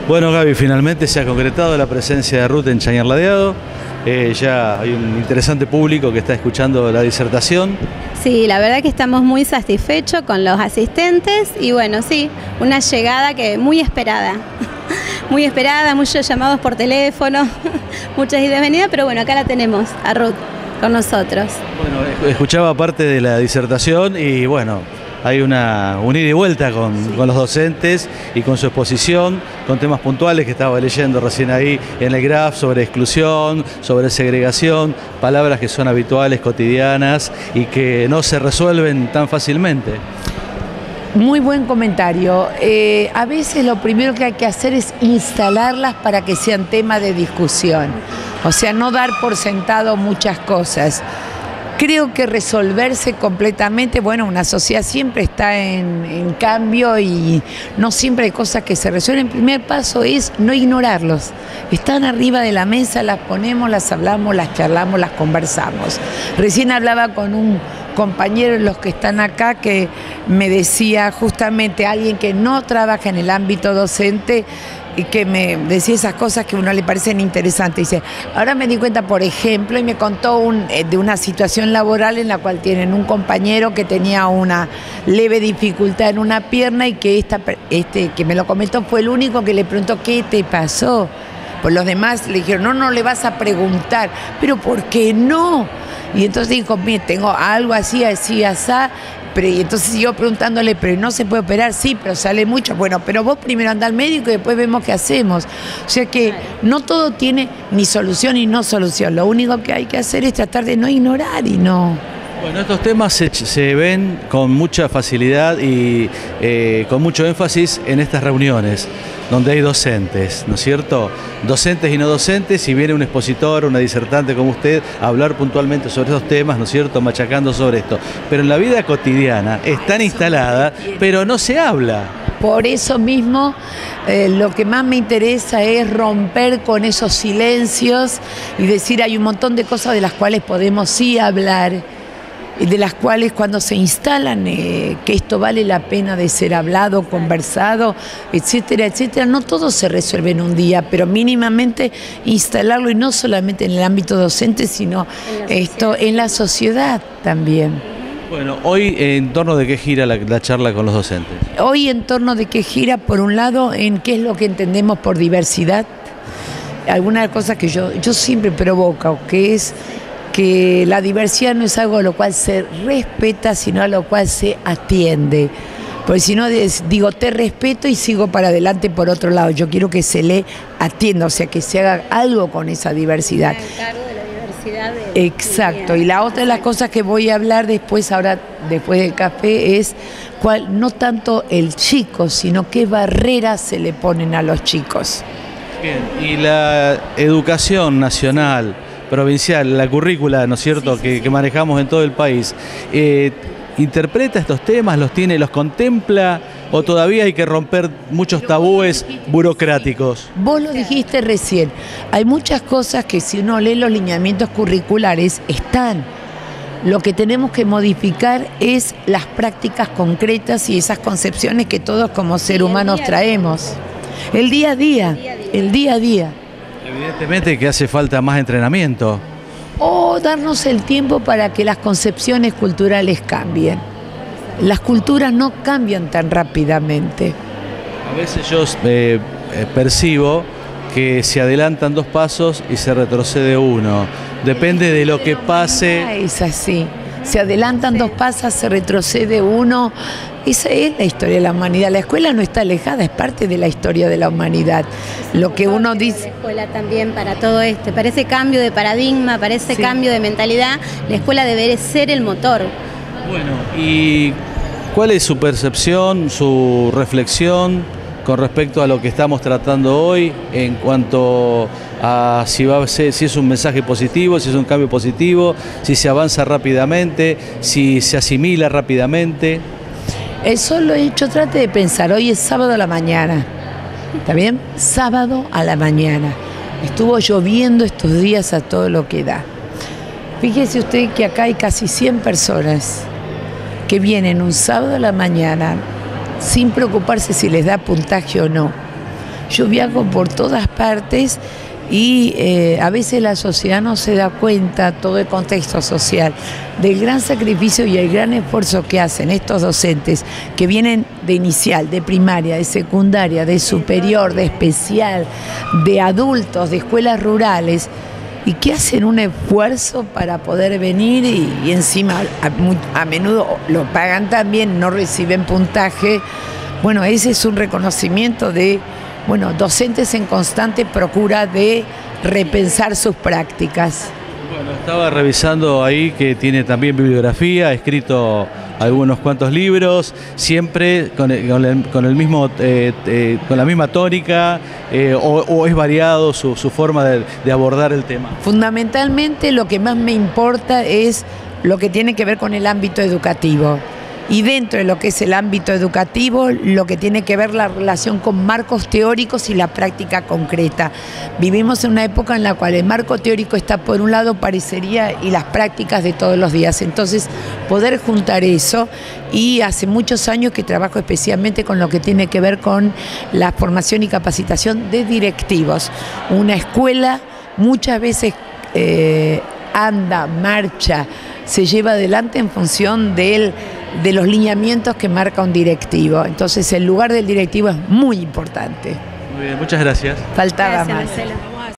Bueno, Gaby, finalmente se ha concretado la presencia de Ruth en Chañar Ladeado. Ya hay un interesante público que está escuchando la disertación. Sí, la verdad que estamos muy satisfechos con los asistentes y bueno, sí, una llegada que muy esperada. Muy esperada, muchos llamados por teléfono, muchas idas y venidas, pero bueno, acá la tenemos, a Ruth, con nosotros. Bueno, escuchaba parte de la disertación y bueno, hay un ida y vuelta con los docentes y con su exposición, con temas puntuales que estaba leyendo recién ahí en el graph sobre exclusión, sobre segregación, palabras que son habituales, cotidianas y que no se resuelven tan fácilmente. Muy buen comentario. A veces lo primero que hay que hacer es instalarlas para que sean tema de discusión. O sea, no dar por sentado muchas cosas. Creo que resolverse completamente, bueno, una sociedad siempre está en cambio y no siempre hay cosas que se resuelven. El primer paso es no ignorarlos. Están arriba de la mesa, las ponemos, las hablamos, las charlamos, las conversamos. Recién hablaba con un compañero de los que están acá que me decía justamente alguien que no trabaja en el ámbito docente y que me decía esas cosas que a uno le parecen interesantes. Dice, ahora me di cuenta, por ejemplo, y me contó de una situación laboral en la cual tienen un compañero que tenía una leve dificultad en una pierna y que que me lo comentó fue el único que le preguntó, ¿qué te pasó? Pues los demás le dijeron, no le vas a preguntar, pero ¿por qué no? Y entonces dijo, mire, tengo algo así, asá. Y entonces siguió preguntándole, pero no se puede operar, sí, pero sale mucho. Bueno, pero vos primero anda al médico y después vemos qué hacemos. O sea que no todo tiene ni solución ni no solución. Lo único que hay que hacer es tratar de no ignorar y no... Bueno, estos temas se ven con mucha facilidad y con mucho énfasis en estas reuniones, donde hay docentes, ¿no es cierto? Docentes y no docentes, y viene un expositor, una disertante como usted, a hablar puntualmente sobre esos temas, ¿no es cierto?, machacando sobre esto. Pero en la vida cotidiana están instaladas, pero no se habla. Por eso mismo, lo que más me interesa es romper con esos silencios y decir, hay un montón de cosas de las cuales podemos sí hablar, y de las cuales cuando se instalan que esto vale la pena de ser hablado, conversado, etcétera, etcétera, no todo se resuelve en un día, pero mínimamente instalarlo y no solamente en el ámbito docente, sino en la sociedad también. Bueno, hoy ¿en torno de qué gira la charla con los docentes? Hoy en torno de qué gira, por un lado, en qué es lo que entendemos por diversidad, alguna cosa que yo siempre provoco, que es que la diversidad no es algo a lo cual se respeta, sino a lo cual se atiende. Porque si no, digo, te respeto y sigo para adelante por otro lado. Yo quiero que se le atienda, o sea, que se haga algo con esa diversidad. Exacto. Y la otra de las cosas que voy a hablar después, ahora, después del café, es no tanto el chico, sino qué barreras se le ponen a los chicos. Bien, y la educación nacional, provincial, la currícula, ¿no es cierto?, que manejamos en todo el país, ¿interpreta estos temas, los contempla o todavía hay que romper muchos tabúes burocráticos? Vos lo dijiste recién, hay muchas cosas que si uno lee los lineamientos curriculares están. Lo que tenemos que modificar es las prácticas concretas y esas concepciones que todos como seres humanos traemos. El día a día, el día a día. Evidentemente que hace falta más entrenamiento. O darnos el tiempo para que las concepciones culturales cambien. Las culturas no cambian tan rápidamente. A veces yo percibo que se adelantan 2 pasos y se retrocede 1. Depende de lo que pase. Es así. Se adelantan 2 pasos, se retrocede 1. Esa es la historia de la humanidad. La escuela no está alejada, es parte de la historia de la humanidad. Lo que uno dice... La escuela también para todo esto, para ese cambio de paradigma, para ese cambio de mentalidad, la escuela debería ser el motor. Bueno, ¿y cuál es su percepción, su reflexión con respecto a lo que estamos tratando hoy en cuanto a si es un mensaje positivo, si es un cambio positivo, si se avanza rápidamente, si se asimila rápidamente? Eso lo he dicho, trate de pensar, hoy es sábado a la mañana, ¿está bien? Sábado a la mañana. Estuvo lloviendo estos días a todo lo que da. Fíjese usted que acá hay casi 100 personas que vienen un sábado a la mañana sin preocuparse si les da puntaje o no. Yo viajo por todas partes y a veces la sociedad no se da cuenta, todo el contexto social, del gran sacrificio y el gran esfuerzo que hacen estos docentes que vienen de inicial, de primaria, de secundaria, de superior, de especial, de adultos, de escuelas rurales, y que hacen un esfuerzo para poder venir y encima a menudo lo pagan también, no reciben puntaje. Bueno, ese es un reconocimiento de docentes en constante procura de repensar sus prácticas. Bueno, estaba revisando ahí que tiene también bibliografía, ha escrito algunos cuantos libros, siempre con la misma tónica, o es variado su forma de abordar el tema. Fundamentalmente lo que más me importa es lo que tiene que ver con el ámbito educativo. Y dentro de lo que es el ámbito educativo, lo que tiene que ver la relación con marcos teóricos y la práctica concreta. Vivimos en una época en la cual el marco teórico está por un lado, parecería, y las prácticas de todos los días. Entonces, poder juntar eso, y hace muchos años que trabajo especialmente con lo que tiene que ver con la formación y capacitación de directivos. Una escuela muchas veces anda, marcha, se lleva adelante en función de los lineamientos que marca un directivo. Entonces el lugar del directivo es muy importante. Muy bien, muchas gracias. Faltaba Gracias, más. Marcelo.